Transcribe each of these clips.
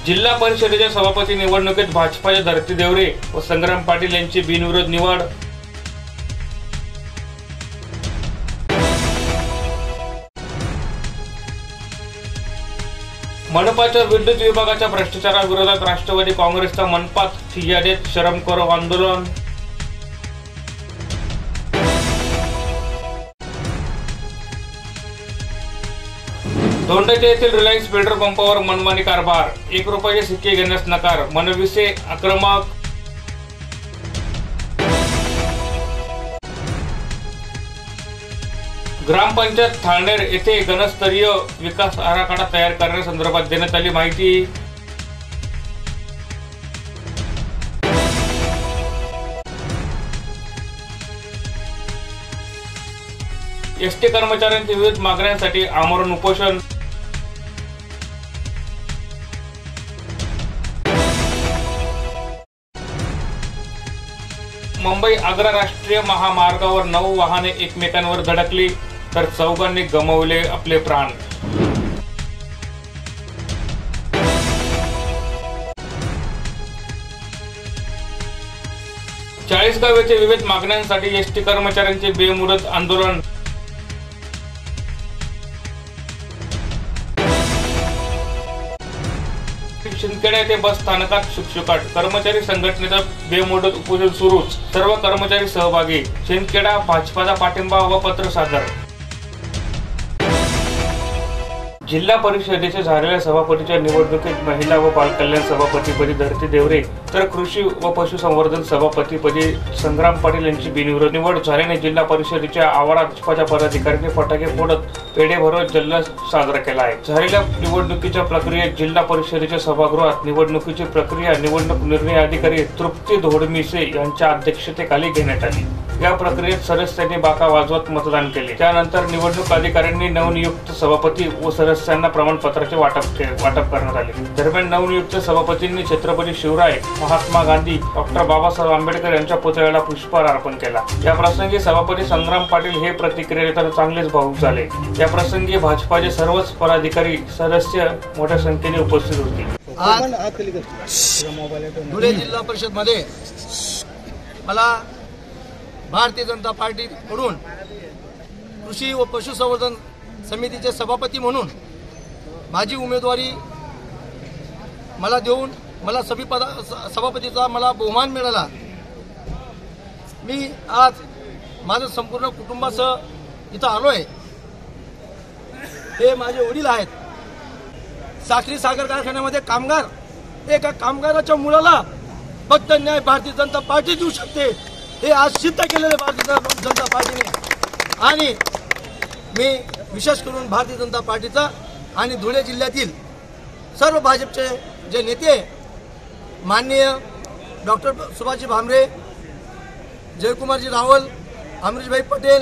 जिल्हा परिषदेच्या सभापती निवडणुकीत भाजपाचे धरती देवरे व संग्राम पाटील यांची बिनविरोध निवड। मनपाच्या विद्युत विभागाच्या भ्रष्टाचाराविरोधात राष्ट्रवादी काँग्रेसचा मनपात ठिय्या देत शरम करो आंदोलन। दोंडाच्या येथील रिलायन्स पेट्रोल पंपावर मनमानी कारभार, 1 रुपयाचे सिक्के घेण्यास नकार, मनविसे आक्रमक। ग्रामपंचायत थाळनेर येथे घनस्तरीय विकास आराखडा तयार करण्यासंदर्भात देण्यात आली माहिती। एसटी कर्मचाऱ्यांच्या विविध मागण्यांसाठी आमरण उपोषण। मुंबई आग्रा राष्ट्रीय महामार्गावर 9 वाहने एकमेकांवर धडकली तर 4 गमावले आपले प्राण। चाळीसगाव येथे विविध मागण्यांसाठी एसटी कर्मचाऱ्यांचे बेमुदत आंदोलन। शिंदखेडा येथे बस स्थानकात शुकशुकाट, कर्मचारी संघटनेचा बेमुदत उपोषण सुरूच, सर्व कर्मचारी सहभागी। शिंदखेडा भाजपाचा पाठिंबा व पत्र सादर। जिल्हा परिषदेच्या झालेल्या सभापतीच्या निवडणुकीत महिला व बालकल्याण सभापतीपदी धरती देवरे तर कृषी व पशुसंवर्धन सभापतीपदी संग्राम पाटील यांची बिनविरोध निवड झाल्याने जिल्हा परिषदेच्या आवारात भाजपाच्या पदाधिकाऱ्यांनी फटाके फोडत पेढे भरवत जल्लोष साजरा केला आहे। झालेल्या निवडणुकीच्या प्रक्रियेत जिल्हा परिषदेच्या सभागृहात निवडणुकीची प्रक्रिया निवडणूक निर्णय अधिकारी तृप्ती धोडमिसे यांच्या अध्यक्षतेखाली घेण्यात आली। या प्रक्रियेत सदस्यांनी बाका वाजवत मतदान केले। त्यानंतर निवडणूक अधिकाऱ्यांनी नवनियुक्त सभापती व सदस्यांना प्रमाणपत्राचे वाटप करण्यात आले। दरम्यान नवनियुक्त सभापतींनी छत्रपती शिवराय, महात्मा गांधी, डॉक्टर बाबासाहेब आंबेडकर यांच्या पुतळ्याला पुष्पहार अर्पण केला। या प्रसंगी सभापती संग्राम पाटील हे प्रतिक्रिया देताना चांगलेच भावुक झाले। या प्रसंगी भाजपाचे सर्वच पदाधिकारी सदस्य मोठ्या संख्येने उपस्थित होते। धुळे जिल्हा परिषद मध्ये मला भारतीय जनता पार्टीकडून कृषी व पशुसंवर्धन समितीचे सभापती म्हणून माझी उमेदवारी मला देऊन मला सभापतीचा मला बहुमान मिळाला। मी आज माझं संपूर्ण कुटुंबासह इथं आलो आहे। हे माझे वडील आहेत। साखरी साखर कारखान्यामध्ये कामगार, एका कामगाराच्या मुलाला फक्त न्याय भारतीय जनता पार्टी देऊ शकते हे आज सिद्ध केलेले भारतीय जनता पार्टीने। आणि मी विशेष करून भारतीय जनता पार्टीचा आणि धुळे जिल्ह्यातील सर्व भाजपचे जे नेते माननीय डॉक्टर सुभाषजी भामरे, जयकुमारजी रावल, अमरीशभाई पटेल,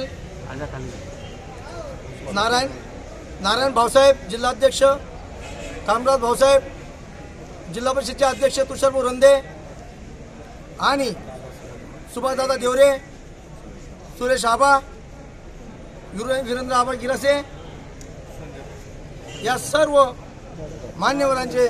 नारायण भाऊसाहेब जिल्हाध्यक्ष, कामराज भाऊसाहेब जिल्हा परिषदचे अध्यक्ष, तुषार बोरंदे आणि सुभाषदादा देवरे, सुरेश आबा, वीरेंद्र आबा गिरासे या सर्व मान्यवरांचे,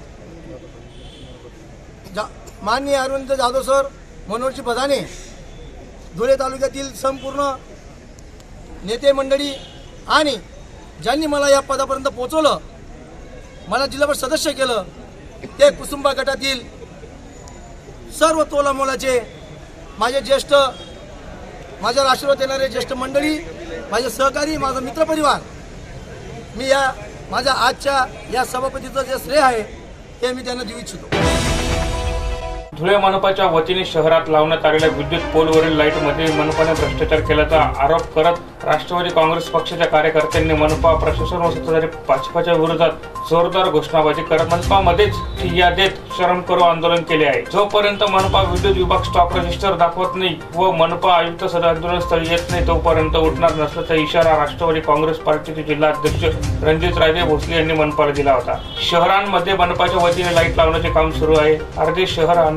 माननीय अरविंद जाधव सर, मनोहरजी बदाने, धुळे तालुक्यातील संपूर्ण नेते मंडळी आणि ज्यांनी मला या पदापर्यंत पोहोचवलं, मला जिल्हा परिषद सदस्य केलं, ते कुसुंबा गटातील सर्व तोलामोलाचे माझे ज्येष्ठ, माझ्या राष्ट्रवाद येणारे ज्येष्ठ मंडळी, माझे सहकारी, माझा मित्रपरिवार, मी या माझ्या आजच्या या सभापतीचं जे श्रेय आहे ते मी त्यांना देऊ इच्छितो। धुळे मनपाच्या वतीने शहरात लावण्यात आलेल्या विद्युत पोलवरील लाईटमध्ये मनपाने भ्रष्टाचार केल्याचा आरोप करत राष्ट्रवादी काँग्रेस पक्षाच्या कार्यकर्त्यांनी मनपा प्रशासन व सत्ताधारी भाजपाच्या विरोधात जोरदार घोषणाबाजी करत मनपामध्येच ठिय्या देत शरम करो आंदोलन केले आहे। जोपर्यंत मनपा विद्युत विभाग स्टॉक रजिस्टर दाखवत नाही व मनपा आयुक्त आंदोलनस्थळी येत नाही तोपर्यंत उठणार नसल्याचा इशारा राष्ट्रवादी काँग्रेस पार्टीचे जिल्हाध्यक्ष रणजितराजे भोसले यांनी मनपाला दिला होता। शहरांमध्ये मनपाच्या वतीने लाईट लावण्याचे काम सुरू आहे। अर्धे शहर अंधारात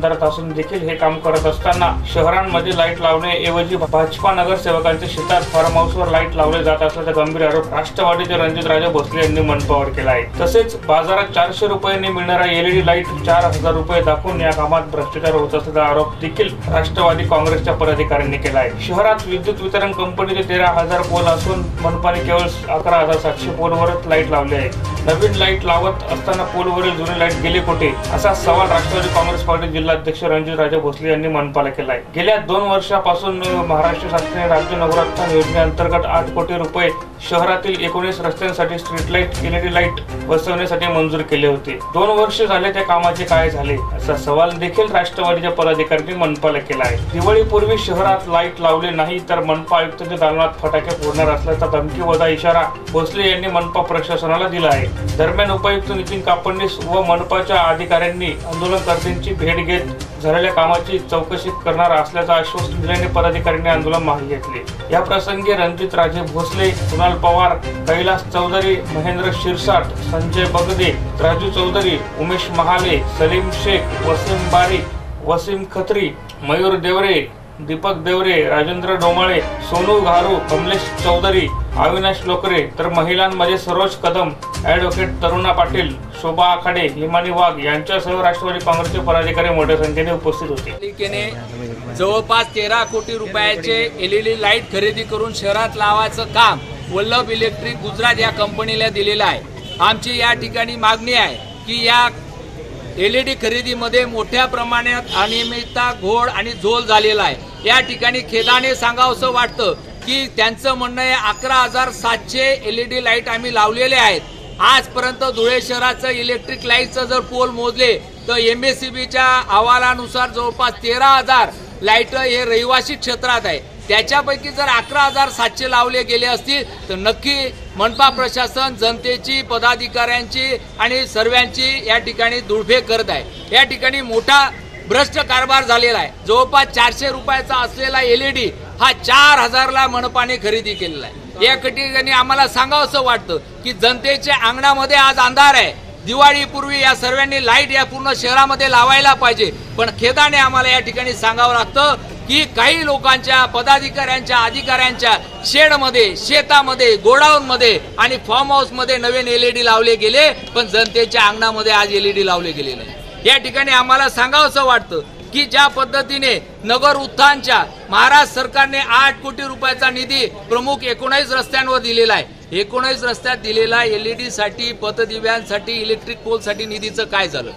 आमदारात असून देखील हे काम करत असताना शहरांमध्ये लाईट लावण्याऐवजी भाजपा नगरसेवकांच्या शेतात फार्म हाऊसवर लाईट लावले जात असल्याचा गंभीर आरोप राष्ट्रवादीचे रणजितराजे भोसले यांनी मनपावर केला आहे। तसेच बाजारात 400 रुपयांनी मिळणारा LED लाईट 4000 रुपये दाखवून या कामात भ्रष्टाचार होत असल्याचा आरोप देखील राष्ट्रवादी काँग्रेसच्या पदाधिकाऱ्यांनी केला आहे। शहरात विद्युत वितरण कंपनीचे 13,000 पोल असून मनपाने केवळ 11,700 पोलवरच लाईट लावले आहे। नवीन लाईट लावत असताना पोलवरील जुने लाईट गेले कुठे असा सवाल राष्ट्रवादी काँग्रेस पार्टी जिल्हाध्यक्ष रणजितराजे भोसले यांनी मनपाला केला आहे। गेल्या 2 वर्षापासून महाराष्ट्र शासनाने राज्य नगरोत्थान योजनेअंतर्गत 8 कोटी रुपये शहरातील 19 रस्त्यांसाठी स्ट्रीट लाईट LED लाईट बसवण्यासाठी मंजूर केले होते। 2 वर्ष झाले त्या कामाचे काय झाले असा सवाल देखील राष्ट्रवादीच्या पदाधिकाऱ्यांनी मनपाला केला आहे। दिवाळीपूर्वी शहरात लाईट लावले नाही तर मनपा आयुक्तांच्या दालनात फटाके फोडणार असल्याचा धमकीवजा इशारा भोसले यांनी मनपा प्रशासनाला दिला आहे। दरम्यान उपायुक्त नितीन कापडणीस व मनपाच्या अधिकाऱ्यांनी आंदोलनकर्त्यांची भेट घेत झालेल्या कामाची चौकशी करणार असल्याचं आश्वासन दिल्याने पदाधिकाऱ्यांनी आंदोलन मागे घेतले। या प्रसंगी रणजितराजे भोसले, कुणाल पवार, कैलास चौधरी, महेंद्र शिरसाट, संजय बगदे, राजू चौधरी, उमेश महाले, सलीम शेख, वसीम बारी, वसीम खत्री, मयूर देवरे, दीपक देवरे, राजेंद्र डोमाळे, सोनू घारू, कमलेश चौधरी, अविनाश लोकरे तर महिलांमध्ये सरोज कदम, ॲडव्होकेट तरुणा पाटील, शोभा आखाडे, हिमानी वाघ यांच्यासह राष्ट्रवादी काँग्रेसचे पदाधिकारी मोठ्या संख्येने उपस्थित होते। पालिकेने जवळपास 13 कोटी रुपयाचे LED लाईट खरेदी करून शहरात लावायचं काम वल्लभ इलेक्ट्रिक गुजरात या कंपनीला दिलेलं आहे। आमची या ठिकाणी मागणी आहे की या LED खरेदीमध्ये मोठ्या प्रमाणात अनियमितता, घोळ आणि झोल झालेला आहे। या ठिकाणी खेदाने सांगावंसं वाटतं की त्यांचं म्हणणं आहे 11,700 LED लाईट आम्ही लावलेले आहेत। आजपर्यंत धुळे शहराचं इलेक्ट्रिक लाईटचं जर पोल मोजले तर MACBच्या अहवालानुसार जवळपास 13,000 लाईट हे रहिवासी क्षेत्रात आहे। त्याच्यापैकी जर 11,700 लावले गेले असतील तर नक्की मनपा प्रशासन जनतेची, पदाधिकाऱ्यांची आणि सर्वांची या ठिकाणी दुर्भे करत आहे। या ठिकाणी मोठा भ्रष्ट कारभार झालेला आहे। जवळपास 400 रुपयाचा असलेला LED हा 4,000ला मनपाने खरेदी केलेला आहे। या ठिकाणी आम्हाला सांगावंसं वाटतं की जनतेच्या अंगणामध्ये आज अंधार आहे। दिवाळीपूर्वी या सर्वांनी लाईट या पूर्ण शहरामध्ये लावायला पाहिजे, पण खेदाने आम्हाला या ठिकाणी सांगावं लागतं की काही लोकांच्या, पदाधिकाऱ्यांच्या, अधिकाऱ्यांच्या शेडमध्ये, शेतामध्ये, गोडाऊनमध्ये आणि फार्म हाऊसमध्ये नवीन LED लावले गेले, पण जनतेच्या अंगणामध्ये आज LED लावले गेले नाही। या ठिकाणी आम्हाला सांगावंसं वाटतं की ज्या पद्धतीने नगर उत्थानच्या महाराष्ट्र सरकारने 8 कोटी रुपयाचा निधी प्रमुख 19 रस्त्यांवर दिलेला आहे। 19 रस्त्यात दिलेला LED साठी, पथदिव्यांसाठी, इलेक्ट्रिक पोलसाठी निधीचं काय झालं?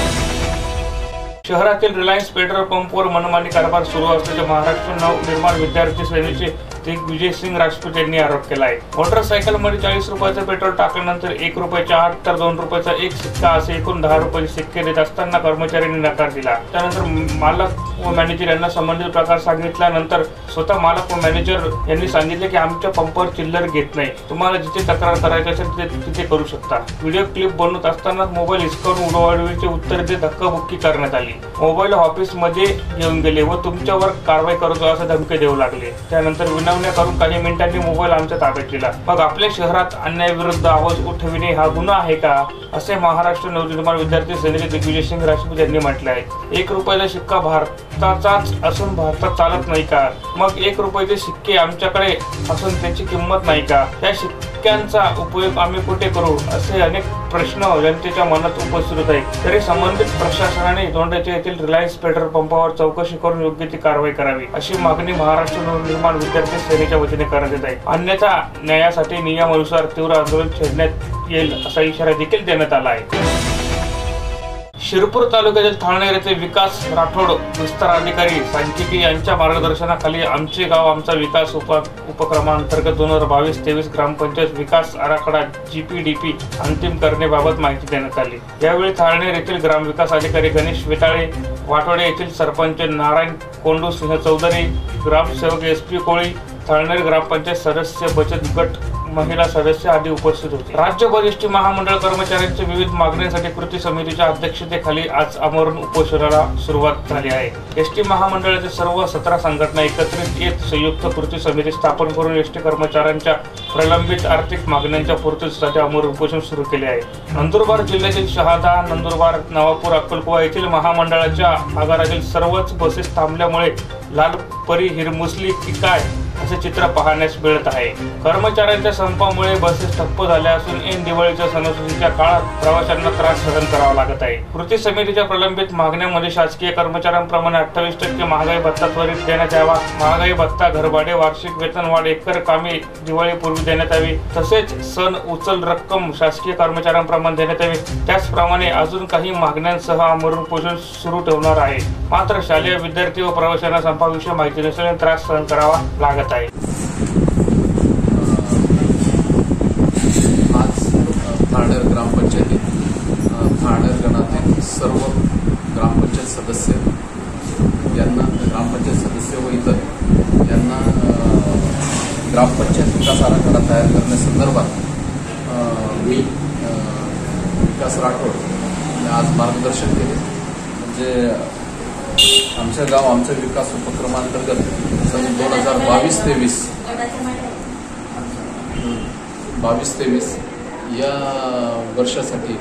शहरातील रिलायन्स पेट्रोल पंपवर मनमानी कारभार सुरू असल्याचे महाराष्ट्र नवनिर्माण विद्यार्थी सेनेचे दिग्विजय सिंग राजपूत यांनी आरोप केला आहे। मोटरसायकलमध्ये 40 रुपयाचं पेट्रोल टाकल्यानंतर 1 रुपयाच्या 8 तर 2 रुपयाचा 1 सिक्का असे एकूण 10 रुपयाचे सिक्के देत असताना कर्मचाऱ्यांनी नकार दिला। त्यानंतर मालक व मॅनेजर यांना संबंधित प्रकार सांगितल्यानंतर स्वतः मालक व मॅनेजर यांनी सांगितले की आमच्या पंपावर चिल्लर घेत नाही, तुम्हाला जिथे तक्रार करायची असेल तिथे करू शकता। व्हिडिओ क्लिप बनवत असताना मोबाईल हिसकावून उडवाउडवीचे उत्तर देत धक्काबुक्की करण्यात आली। मोबाईल ऑफिसमध्ये घेऊन गेले व तुमच्यावर कारवाई करतो असे धमकी देऊ लागले। त्यानंतर विनवण्या करून काही मिनिटांनी मोबाईल आमच्या ताब्यात दिला। मग आपल्या शहरात अन्यायाविरुद्ध आवाज उठविणे हा गुन्हा आहे का, असे महाराष्ट्र नवनिर्माण विद्यार्थी सेनेचे दिग्विजय सिंग राजपूत यांनी म्हटले आहे। 1 रुपयाचा शिक्का भारताचाच असून भारतात चालत नाही का? मग 1 रुपयाचे शिक्के आमच्याकडे असून त्याची किंमत नाही का? त्या शिक्क्यांचा उपयोग आम्ही कुठे करू, असे अनेक प्रश्न जनतेच्या मनात उपस्थित होत आहेत। तरी संबंधित प्रशासनाने दोंडाच्या येथील रिलायन्स पेट्रोल पंपावर चौकशी करून योग्य ती कारवाई करावी, अशी मागणी महाराष्ट्र नवनिर्माण विद्यार्थी सेनेच्या वतीने करण्यात येत आहे। अन्यथा न्यायासाठी नियमानुसार तीव्र आंदोलन छेडण्यात येईल असा इशारा देखील देण्यात आला आहे। शिरपूर तालुक्यातील थाळनेर येथे विकास राठोड विस्तार अधिकारी सांख्यिकी यांच्या मार्गदर्शनाखाली आमचे गाव आमचा विकास उपक्रमांतर्गत 2022-23 ग्रामपंचायत विकास आराखडा GPDP अंतिम करण्याबाबत माहिती देण्यात आली। यावेळी थाळनेर येथील ग्रामविकास अधिकारी गणेश वेताळे, वाटोडे येथील सरपंच नारायण कोंडू सिंह चौधरी, ग्रामसेवक SP कोळी, थाळनेर ग्रामपंचायत सदस्य बचत गट महिला सदस्य आदी उपस्थित होते। राज्य वरिष्ठ महामंडळ कर्मचाऱ्यांच्या विविध मागण्यांसाठी कृती समितीच्या अध्यक्षतेखाली आज आमरण उपोषणाला सुरुवात झाली आहे। एसटी महामंडळाचे सर्व 17 संघटना एकत्रित येत संयुक्त कृती समिती स्थापन करून एसटी कर्मचाऱ्यांच्या प्रलंबित आर्थिक मागण्यांच्या पूर्तीसाठी आमरण उपोषण सुरू केले आहे। नंदुरबार जिल्ह्यातील शहादा, नंदुरबार, नवापूर, अक्कलकुवा येथील महामंडळाच्या आगारातील सर्वच बसेस थांबल्यामुळे लालपरी हिरमुसली की काय असे चित्र पाहण्यास मिळत आहे। कर्मचाऱ्यांच्या संपामुळे बसेस ठप्प झाल्या असून ऐन दिवाळीच्या सणासुदीच्या काळात प्रवाशांना त्रास सहन करावा लागत आहे। कृती समितीच्या प्रलंबित मागण्यांमध्ये शासकीय कर्मचाऱ्यांप्रमाणे 28% महागाई भत्ता त्वरित देण्यात यावा, महागाई भत्ता, घरभाडे, वार्षिक वेतनवाढ, एकर कामे दिवाळीपूर्वी देण्यात यावी, तसेच सण उचल रक्कम शासकीय कर्मचाऱ्यांप्रमाणे देण्यात यावी। त्याचप्रमाणे अजून काही मागण्यांसह आमरण उपोषण सुरू ठेवणार आहे। मात्र शालेय विद्यार्थी व प्रवाशांना संपाविषयी माहिती नसल्याने त्रास सहन करावा लागत आहे। आज भाडर ग्रामपंचायतीत भाडर गणातील सर्व ग्रामपंचायत सदस्य यांना व इतर यांना ग्रामपंचायत विकास आराखडा तयार करण्यासंदर्भात मी विकास राठोड यांनी आज मार्गदर्शन केले। म्हणजे आमचं गाव आमचा विकास उपक्रमांतर्गत सन 2022-23 या वर्षासाठी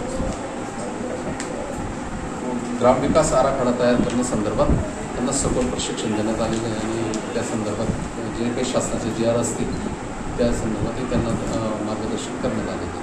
ग्रामविकास आराखडा तयार करण्यासंदर्भात त्यांना सखोल प्रशिक्षण देण्यात आलेले आहे आणि त्या संदर्भात जे काही शासनाचे GR असतील त्या संदर्भात त्यांना मार्गदर्शन करण्यात आले आहे।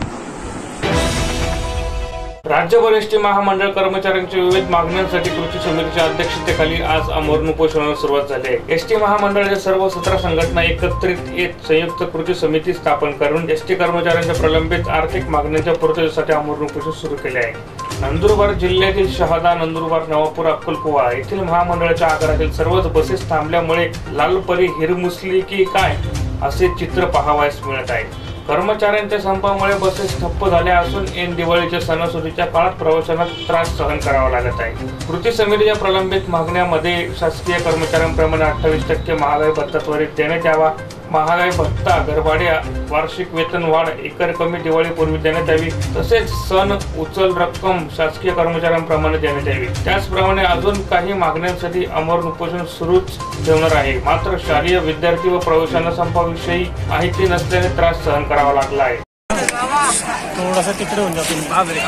राज्य वरिष्ठ महामंडळ कर्मचाऱ्यांच्या विविध मागण्यांसाठी कृती समितीच्या अध्यक्षतेखाली आज आमरण उपोषणाला सुरुवात झाली आहे। एसटी महामंडळाच्या सर्व 17 संघटना एकत्रित येत संयुक्त कृती समिती स्थापन करून एसटी कर्मचाऱ्यांच्या प्रलंबित आर्थिक मागण्यांच्या पूर्ततेसाठी आमरण उपोषण सुरू केले आहे। नंदुरबार जिल्ह्यातील शहादा, नंदुरबार, नवापूर, अक्कलकुवा येथील महामंडळाच्या आगारातील सर्वच बसेस थांबल्यामुळे लालपरी हिरमुसली की काय असे चित्र पाहावयास मिळत आहे। कर्मचाऱ्यांच्या संपामुळे बसेस ठप्प झाल्या असून ऐन दिवाळीच्या सणासुदीच्या काळात प्रवाशांना त्रास सहन करावा लागत आहे। कृती समितीच्या प्रलंबित मागण्यामध्ये शासकीय कर्मचाऱ्यांप्रमाणे 28% महागाई भत्ता त्वरित देण्यात यावा, महागाई भत्ता, घरभाडे, वार्षिक वेतनवाढ, एकर कमी दिवाळीपूर्वी देण्यात यावी, तसेच सण उचल रक्कम शासकीय कर्मचाऱ्यांप्रमाणे देण्यात यावी। त्याचप्रमाणे अजून काही मागण्यांसाठी आमरण उपोषण सुरूच ठेवणार आहे। मात्र शालेय विद्यार्थी व प्रवाशांना संपाविषयी माहिती नसल्याने त्रास सहन करावा लागला आहे। थोडासा तिकडे होऊन जातो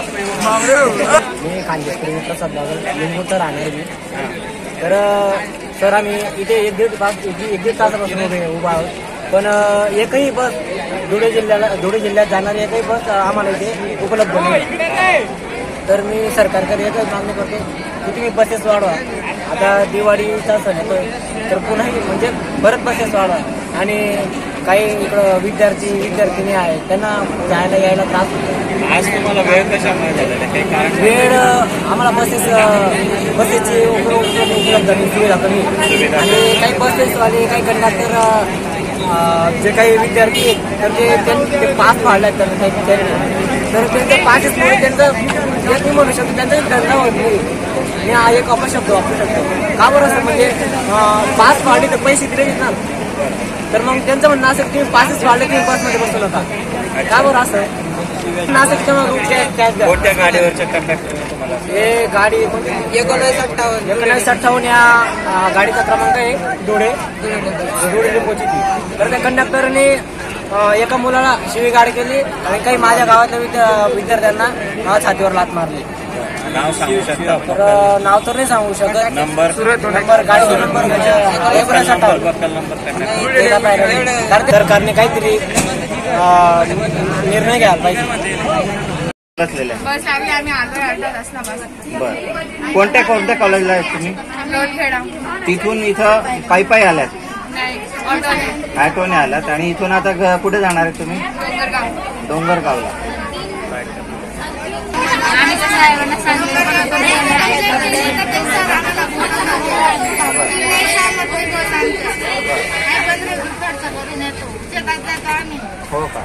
मी खानदेशपूर प्रसाद लिंबूचा राहणार मी। तर सर आम्ही इथे एक दीड तासापासून उभा आहोत, पण एकही बस धुळे जिल्ह्यात जाणारी एकही बस आम्हाला इथे उपलब्ध नाही। तर मी सरकारकडे एकच मागणी करतो की तुम्ही बसेस वाढवा। आता दिवाळीचा सण येतोय तर पुन्हा म्हणजे परत बसेस वाढवा आणि काही इकडं विद्यार्थिनी आहेत त्यांना जायला यायला त्रास होतो। आज तुम्हाला वेळ कशामुळे झालेला आहे? काही कारण? वेळ आम्हाला बसेसची उपलब्ध सुविधा कमी आणि काही बसेसवाले काही कंडक्टर जे काही विद्यार्थी आहेत तर ते पास फाडले तर त्यांच्या पासेसमुळे त्यांचं एक म्हणू शकतो त्यांचा धंदा होत नाही। मी हा एक अपशब्द वापरू शकतो का बरं असं म्हणजे पास फाडले तर पैसे दिले ना, तर मग त्यांचं म्हणणं असं तुम्ही पासेस वाढले तुम्ही बसमध्ये बसू नका का बरं असं कोणत्या गाडीवरच्या कंडक्टर तुम्हाला? हे गाडी 1958 या गाडीचा क्रमांक आहे धुळे पोहोचली। तर त्या कंडक्टरने एका मुलाला शिवीगाळ केली आणि काही माझ्या गावातल्या विद्यार्थ्यांना छातीवर लाथ मारली। नाव सांगू शकता? तर नाव तर नाही सांगू शकत। नंबर गाडीचा नंबर 1958। सरकारने काहीतरी निर्णय घ्यायला पाहिजे। बस आम्ही अर्धा तास बस। बरं, कोणत्या कॉलेजला आहेत तुम्ही? लोणखेडा। तिथून इथं पायी आल्यात? नाही, ऑटोने आलात आणि इथून आता कुठे जाणार आहे तुम्ही? डोंगरगावला। आम्ही कसं ड्रायव्हरला सांगितलं हो का?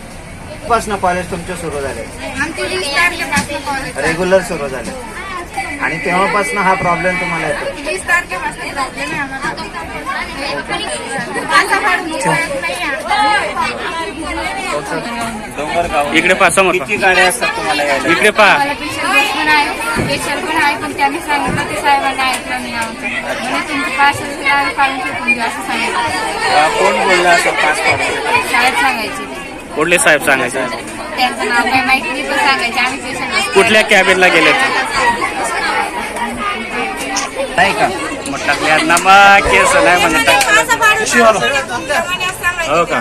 पासून कॉलेज तुमचे सुरू झाले? आमची 20 तारखेपासून कॉलेज रेग्युलर सुरू झाले? आणि तेव्हापासून हा प्रॉब्लेम तुम्हाला येतो? 20 तारखेपासून प्रॉब्लेम आहे आम्हाला. काचा फाडून उभं नाही इकडे पहा समोर किती गाड्या असतात तुम्हाला यायला? इकडे पहा. मला पेशंट पण आहे पण त्यांनी सांगितलं ते साहेबांना ऐकलं नाही आमचं. म्हणजे तुमचं पास काढून फेकून द्या असं सांगितलं. कोण बोलला असं पास काढून? शाळेत सांगायचे कुठले साहेब सांगायचे? त्यांचं नाव काय माहिती नाही पण सांगायचे आम्ही पेशंट कुठल्या कॅबिनला गेले नाही का? मग टाकले ना मग केस नाही म्हणजे हो का?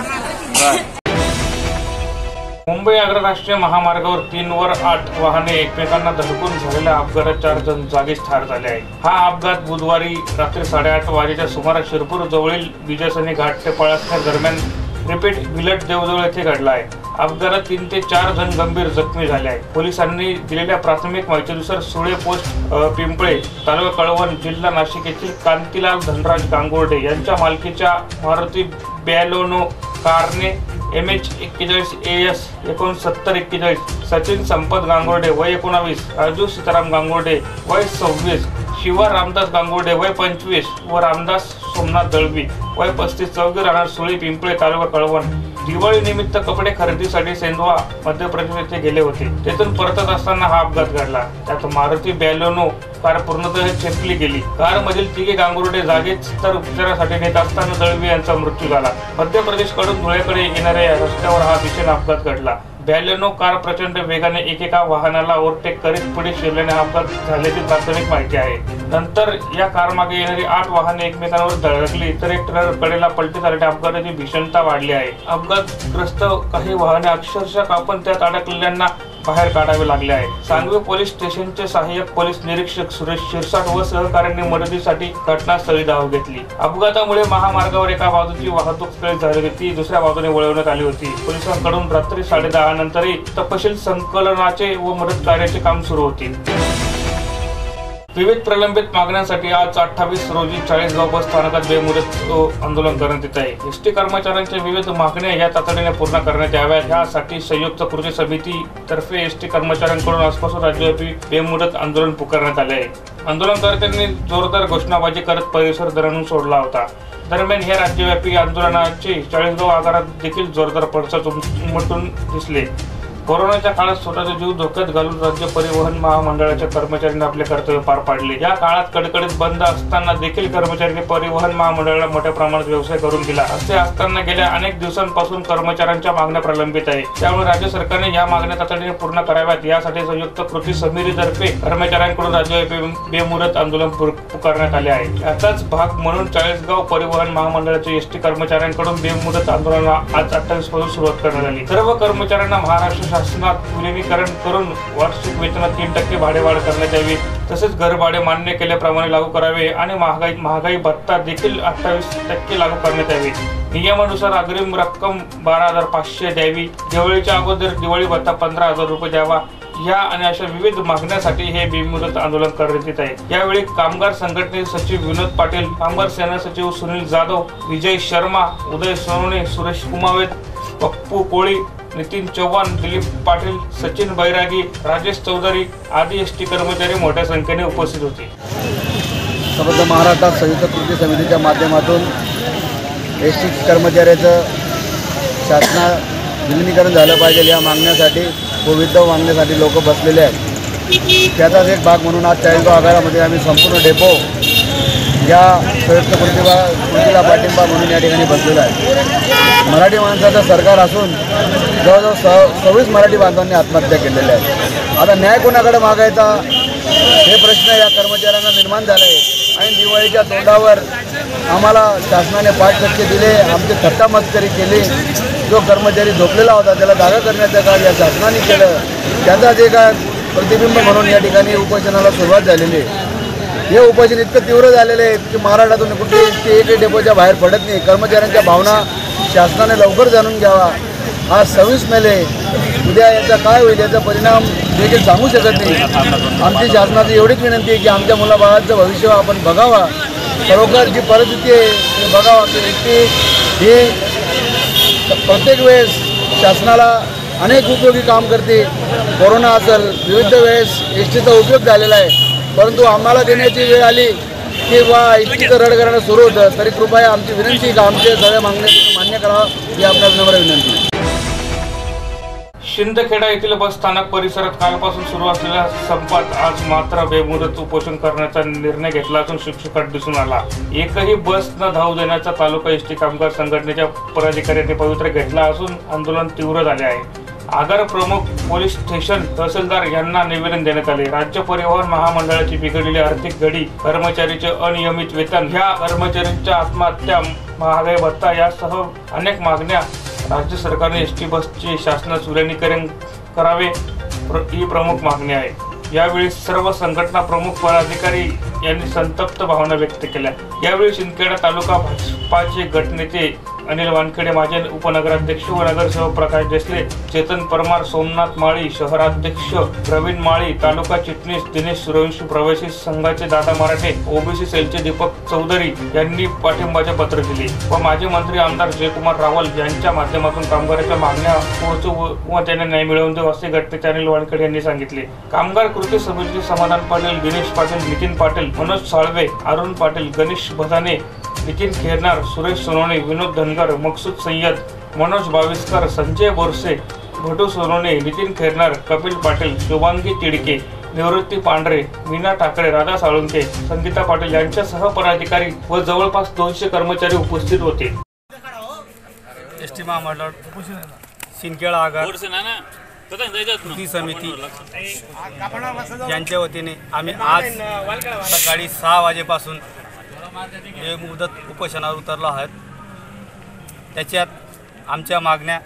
मुंबई आग्रा राष्ट्रीय महामार्गावर 3 वर 8 वाहने एकमेकांना धडकून झालेल्या अपघातात 4 जण जागीच ठार झाले आहेत. हा अपघात बुधवारी रात्री 8:30 वाजेच्या सुमारास शिरपूर जवळील विजयसनी घाट ते पळसणे दरम्यान रिपीट विलट देवजवळ येथे घडला आहे. अपघातात 3 ते 4 जण गंभीर जखमी झाले आहेत. पोलिसांनी दिलेल्या प्राथमिक माहितीनुसार सुळे पोस्ट पिंपळे तालुका कळवण जिल्हा नाशिक येथील कांतीलाल धनराज गांगुर्डे यांच्या मालकीच्या मारुती बॅलोनो कारने MH 41 AS 6941 सचिन संपत गांगुर्डे वय 19, राजू सीताराम गांगुर्डे वय 26, शिवा रामदास गांगुर्डे वय 25 व रामदास सोमनाथ दळवी वय 35 चौघे राहणार सुळे पिंपळे तालुका कळवण दिवाळी निमित्त कपडे खरेदीसाठी सेंधवा मध्य प्रदेश येथे गेले होते. तेथून परतत असताना हा अपघात घडला. त्यात मारुती बॅलोनो कार पूर्णतः चेपली गेली. कार मधील 3 गांगुर्डे जागेच तर उपचारासाठी नेत असताना दळवी यांचा मृत्यू झाला. मध्य प्रदेश कडून धुळेकडे येणाऱ्या रस्त्यावर हा भीषण अपघात घडला. बॅलेनो कार प्रचंड वेगाने एकेका वाहनाला ओव्हरटेक करीत पुढे शिरल्याने अपघात झाल्याची प्राथमिक माहिती आहे. नंतर या कारमागे येणारी 8 वाहने एकमेकांवर धडकली तर एक ट्रक कडेला पलटी झाल्याने अपघाताची भीषणता वाढली आहे. अपघातग्रस्त काही वाहने अक्षरशः कापून त्यात अडकलेल्यांना बाहेर काढावे लागले आहे. सांगवी पोलीस स्टेशनचे सहाय्यक पोलीस निरीक्षक सुरेश शिरसाट व सहकाऱ्यांनी मदतीसाठी घटनास्थळी धाव घेतली. अपघातामुळे महामार्गावर एका बाजूची वाहतूक स्थळी झाली ती दुसऱ्या बाजूने वळवण्यात आली होती. पोलिसांकडून रात्री 10:30 नंतरही तपशील संकलनाचे व मदत कार्याचे काम सुरू होते. विविध प्रलंबित मागण्यांसाठी आज 28 रोजी चाळीसगाव बस स्थानकात बेमुदत आंदोलन करण्यात येत आहे. एसटी कर्मचाऱ्यांच्या विविध मागण्या या तातडीने पूर्ण करण्यात याव्यात यासाठी संयुक्त कृती समिती तर्फे एसटी कर्मचाऱ्यांकडून आजपासून राज्यव्यापी बेमुदत आंदोलन पुकारण्यात आले आहे. आंदोलनकर्त्यांनी जोरदार घोषणाबाजी करत परिसर दणाणून सोडला होता. दरम्यान हे राज्यव्यापी आंदोलनाचे चाळीसगाव आगारात देखील जोरदार पडसाद उमटून दिसले. कोरोनाच्या काळात स्वतःचा जीव धोक्यात घालून राज्य परिवहन महामंडळाच्या कर्मचाऱ्यांनी आपले कर्तव्य पार पाडले. या काळात कडकडीत बंद असताना देखील कर्मचाऱ्यांनी परिवहन महामंडळाला मोठ्या प्रमाणात व्यवसाय करून दिला. असे असताना गेल्या अनेक दिवसांपासून कर्मचाऱ्यांच्या मागण्या प्रलंबित आहेत. त्यामुळे राज्य सरकारने या मागण्या तातडीने पूर्ण कराव्यात यासाठी संयुक्त कृती समितीतर्फे कर्मचाऱ्यांकडून राज्यव्यापी बेमुदत आंदोलन पुकारण्यात आले आहे. याचाच भाग म्हणून चाळीसगाव परिवहन महामंडळाच्या एसटी कर्मचाऱ्यांकडून बेमुदत आंदोलनाला आज 28 पासून सुरुवात करण्यात आली. सर्व कर्मचाऱ्यांना महाराष्ट्र शासनात विलीनीकरण करून वार्षिक वेतनात 3% भाडेवाढ करण्यात यावी. तसेच घरभाडे मान्य केल्याप्रमाणे लागू करावे आणि महागाई भत्ता देखील 28% लागू करण्यात यावे. नियमानुसार अग्रिम रक्कम 12,500 द्यावी. दिवाळीच्या अगोदर दिवाळी भत्ता 15,000 रुपये द्यावा. या आणि अशा विविध मागण्यासाठी हे बेमुदत आंदोलन करण्यात येत आहे. यावेळी कामगार संघटनेचे सचिव विनोद पाटील, कामगार सेना सचिव सुनील जाधव, विजय शर्मा, उदय सोनवणे, सुरेश कुमावेत, पप्पू कोळी, नितीन चव्हाण, दिलीप पाटील, सचिन बैरागी, राजेश चौधरी आदी एसटी कर्मचारी मोठ्या संख्येने उपस्थित होते. संबंध महाराष्ट्रात संयुक्त कृती समितीच्या माध्यमातून एसटी कर्मचाऱ्याचं शासना विलीनीकरण झालं पाहिजे या मागण्यासाठी विविध मागण्यासाठी लोक बसलेले आहेत. त्याचाच एक भाग म्हणून आज चाळीसगाव आगारामध्ये आम्ही संपूर्ण डेपो या संयुक्त कृतीला पाठिंबा म्हणून या ठिकाणी बसलेला आहे. मराठी माणसाचं सरकार असून जवळजवळ 26 मराठी बांधवांनी आत्महत्या केलेल्या आहेत. आता न्याय कोणाकडे मागायचा हे प्रश्न या कर्मचाऱ्यांना निर्माण झाले आहे. आणि दिवाळीच्या तोंडावर आम्हाला शासनाने 5% दिले, आमची थट्टा मस्करी केली. जो कर्मचारी झोपलेला होता त्याला जागा करण्याचं काम या शासनाने केलं. त्याचा जे काय प्रतिबिंब म्हणून या ठिकाणी उपोषणाला सुरुवात झालेली आहे. हे उपोषण इतकं तीव्र झालेलं आहे की महाराष्ट्रातून कुठे एकही डेपोच्या बाहेर पडत नाही. कर्मचाऱ्यांच्या भावना शासनाने लवकर जाणून घ्यावा. आज 26 मेले, उद्या याचा काय होईल याचा परिणाम देखील सांगू शकत नाही. आमची शासनाची एवढीच विनंती आहे की आमच्या मुलाबाळांचं भविष्य आपण बघावा. खरोखर जी परिस्थिती आहे ते बघावा की व्यक्ती ही प्रत्येक वेळेस शासनाला अनेक उपयोगी काम करते. कोरोना असेल, विविध वेळेस एस टीचा उपयोग झालेला आहे. परंतु आम्हाला देण्याची वेळ आली की बा इतकीचं रड करणं सुरू होतं, तरी कृपया आमची विनंती का आमचे सगळ्या मागण्या मान्य करावं ही आपल्याला नम्र विनंती. शिंदखेडा येथील बस स्थानक परिसरात कालपासून सुरू असलेल्या संपात आज मात्र बेमुदत उपोषण करण्याचा निर्णय घेतला असून शुकशुकाट दिसून आला. एकही बस न धावू देण्याचा तालुका एसटी कामगार संघटनेच्या पदाधिकाऱ्यांनी पवित्रा घेतला असून आंदोलन तीव्र झाले आहे. आगार प्रमुख, पोलीस स्टेशन, तहसीलदार यांना निवेदन देण्यात आले. राज्य परिवहन महामंडळाची बिघडलेली आर्थिक घडी, कर्मचारीचे अनियमित वेतन, ह्या कर्मचाऱ्यांच्या आत्महत्या, महागाई भत्ता यासह अनेक मागण्या राज्य सरकारने एसटी बसचे शासनात विलीनीकरण करावे ही प्रमुख मागणी आहे. यावेळी सर्व संघटना प्रमुख पदाधिकारी यांनी संतप्त भावना व्यक्त केल्या. यावेळी शिंदखेडा तालुका भाजपाचे गटनेते अनिल वानखेडे, माजी उपनगराध्यक्ष व नगरसेवक प्रकाश देसले, चेतन परमार, सोमनाथ माळी, शहराध्यक्ष प्रवीण माळी, तालुका चिटणीस दिनेश सूर्यवंशी, प्रवासी संघाचे दादा मराठे, ओबीसी सेलचे दीपक चौधरी यांनी पाठिंबाचे पत्र दिले व माजी मंत्री आमदार जयकुमार रावल यांच्या माध्यमातून कामगारांच्या मागण्या पोहोचवू व त्यांना न्याय मिळवून देऊ असे गटनेते अनिल वानखेडे यांनी सांगितले. कामगार कृती समितीचे समाधान पाटील, दिनेश पाटील, नितीन पाटील, मनोज साळवे, अरुण पाटील, गणेश भदाने, नितीन खेरनार, सुरेश सोनवणे, विनोद धनगर, मकसूद सय्यद, मनोज बाविस्कर, संजय बोरसे, भटू सोनवणे, नितीन खेरनार, कपिल पाटील, शुभांगी तिडके, निवृत्ती पांढरे, मीना ठाकरे, राधा साळुंके, संगीता पाटील यांच्यासह पदाधिकारी व जवळपास 200 कर्मचारी उपस्थित होते. एसटी महामंडळ शिंदखेडा आगार कृती समिती यांच्या वतीने आम्ही आज सकाळी 6 वाजेपासून बेमुदत उपोषणावर उतरलो आहोत. त्याच्यात आमच्या मागण्या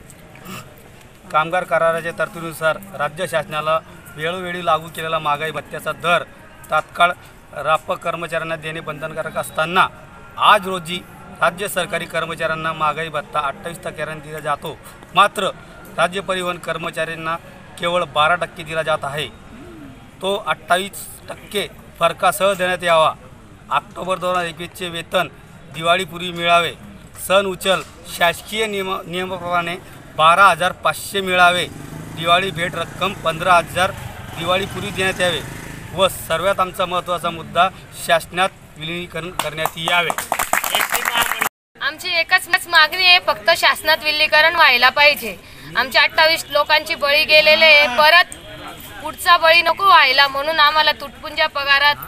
कामगार कराराच्या तरतुदीनुसार राज्य शासनाला वेळोवेळी लागू केलेला महागाई भत्त्याचा दर तात्काळ रापक कर्मचाऱ्यांना देणे बंधनकारक असताना आज रोजी राज्य सरकारी कर्मचाऱ्यांना महागाई भत्ता 28% दिला जातो, मात्र राज्य परिवहन कर्मचाऱ्यांना केवळ 12% दिला जात आहे. तो 28% फरकासह देण्यात यावा. ऑक्टोबर 2021चे वेतन दिवाळीपूर्वी मिळावे. सण उचल शासकीय नियमाप्रमाणे 12,500 मिळावे. दिवाळी भेट रक्कम 15,000 दिवाळीपूर्वी देण्यात यावे व सर्वात आमचा महत्त्वाचा मुद्दा शासनात विलीनीकरण करण्यात यावे. आमची एकच मागणी आहे, फक्त शासनात विलीनीकरण व्हायला पाहिजे. आमच्या 28 लोकांची बळी गेलेले आहे, परत पुढचा बळी नको व्हायला म्हणून आम्हाला तुटपुंजा पगारात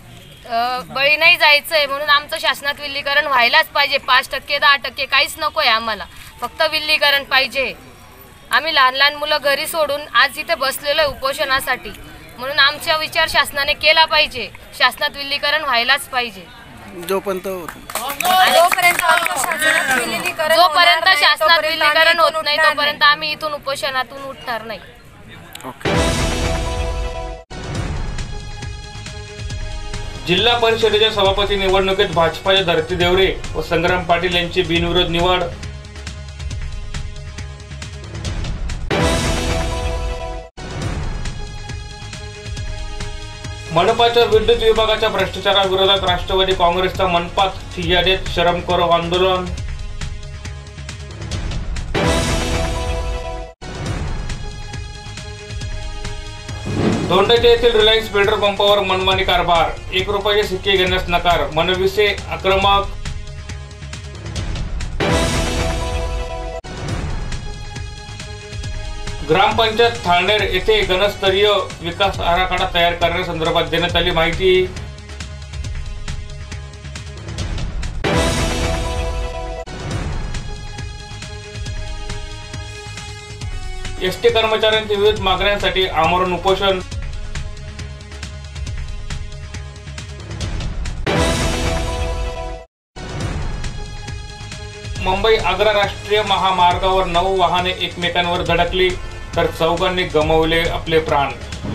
बळी नाही जायचं आहे. म्हणून आमचं शासनात विलीनीकरण व्हायलाच पाहिजे. 5%, 10% काहीच नको आहे आम्हाला, फक्त विलीनीकरण पाहिजे. आम्ही लहान लहान मुलं घरी सोडून आज इथे बसलेलो आहे उपोषणासाठी. म्हणून आमचा विचार शासनाने केला पाहिजे. शासनात विलीनीकरण व्हायलाच पाहिजे. जोपर्यंत शासनात विलीनीकरण होत नाही तोपर्यंत आम्ही इथून उपोषणातून उठणार नाही. जिल्हा परिषदेच्या सभापती निवडणुकीत भाजपाचे धरती देवरे व संग्राम पाटील यांची बिनविरोध निवड. मनपाच्या विद्युत विभागाच्या भ्रष्टाचाराविरोधात राष्ट्रवादी काँग्रेसचा मनपात ठिय्या देत शरम करो आंदोलन. धोंडेचे येथील रिलायन्स पेट्रोल पंपावर मनमानी कारभार. 1 रुपयाचे सिक्के घेण्यास नकार. मनविसे आक्रमक. ग्रामपंचायत थाळनेर येथे गणस्तरीय विकास आराखडा तयार करण्यासंदर्भात देण्यात आली माहिती. एसटी कर्मचाऱ्यांच्या विविध मागण्यांसाठी आमरण उपोषण. मुंबई आग्रा राष्ट्रीय महामार्गावर 9 वाहने एकमेकांवर धडकली तर 4 गमावले आपले प्राण.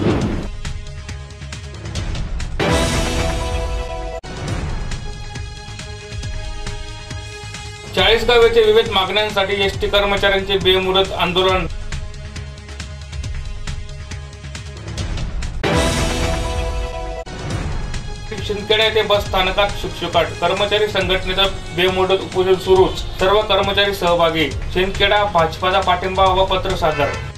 चाळीसगाव येथे विविध मागण्यांसाठी एसटी कर्मचाऱ्यांचे बेमुदत आंदोलन. शिंदखेडा येथे बस स्थानकात शुकशुकाट. कर्मचारी संघटनेचा बेमुदत उपोषण सुरूच. सर्व कर्मचारी सहभागी. शिंदखेडा भाजपाचा पाठिंबा व पत्र सादर.